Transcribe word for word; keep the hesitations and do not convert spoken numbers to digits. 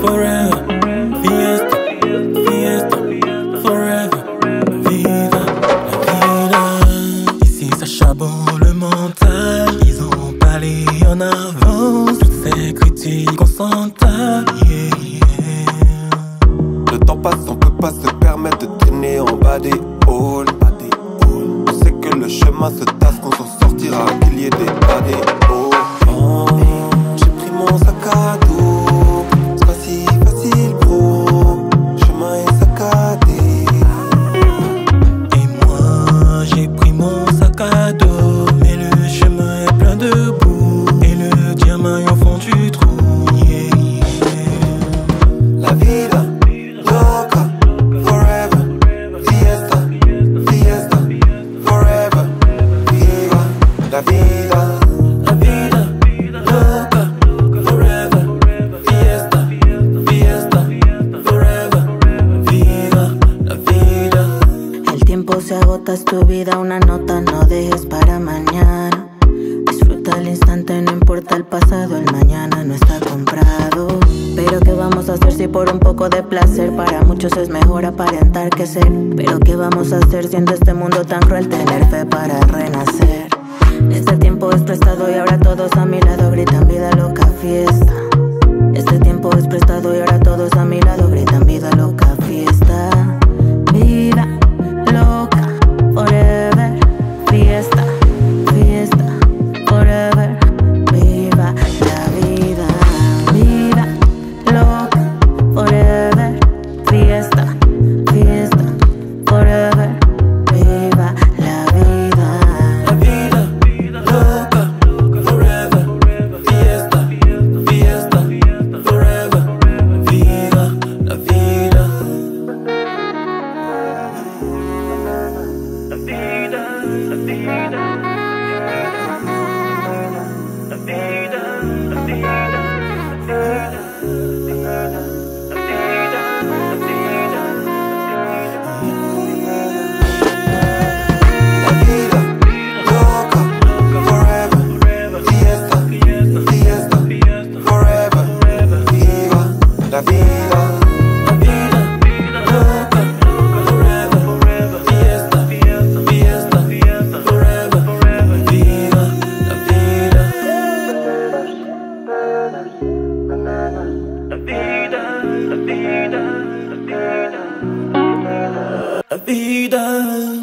forever, fiesta, fiesta, forever, viva la vida. Ici ça charbonne le mental, ils ont parlé en avance, toutes ces critiques on s'entend, yeah, yeah. Le temps passe, on peut pas se permettre de traîner en bas des halls. On sait que le chemin se tasse, qu'on s'en sortira, qu'il y ait des bas des hauts. Oh, j'ai pris mon sac à dos, c'est pas si facile bro, le chemin est saccadé. Et moi j'ai pris mon sac à dos, mais le chemin est plein de boue, et le diamant est au fond du trou, yeah, yeah. La vida loca, forever, fiesta, fiesta, forever, viva la vida. La vida loca, forever, fiesta, fiesta, forever, viva la vida. El tiempo se agota, es tu vida una nota, no dejes para mañana. Disfruta el instante, no importa el pasado, el mañana no está comprado. Pero ¿qué vamos a hacer si por un poco de placer para muchos es mejor aparentar que ser? Pero ¿qué vamos a hacer siendo este mundo tan cruel? Tener fe para renacer. Este tiempo es prestado y ahora todos a mi lado gritan vida loca, fiesta. Este tiempo es prestado y ahora todos a mi lado gritan vida loca, fiesta. Vida loca, forever, fiesta, fiesta, forever, viva la vida. Vida loca, forever, fiesta, fiesta, forever, viva la vida. La vida loca, forever, fiesta, fiesta, forever, viva la vida. La vida, la vida, la vida, la vida, la vida, la vida, La vida loca, forever, fiesta, fiesta, forever, viva la vida. La vida loca, forever, fiesta, fiesta, forever, viva la vida. La vida, la vida, la vida, la vida.